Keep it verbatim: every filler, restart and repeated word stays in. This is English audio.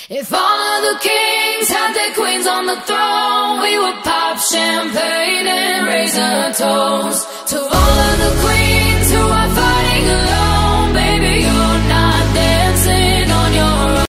If all of the kings had their queens on the throne, we would pop champagne and raise a toast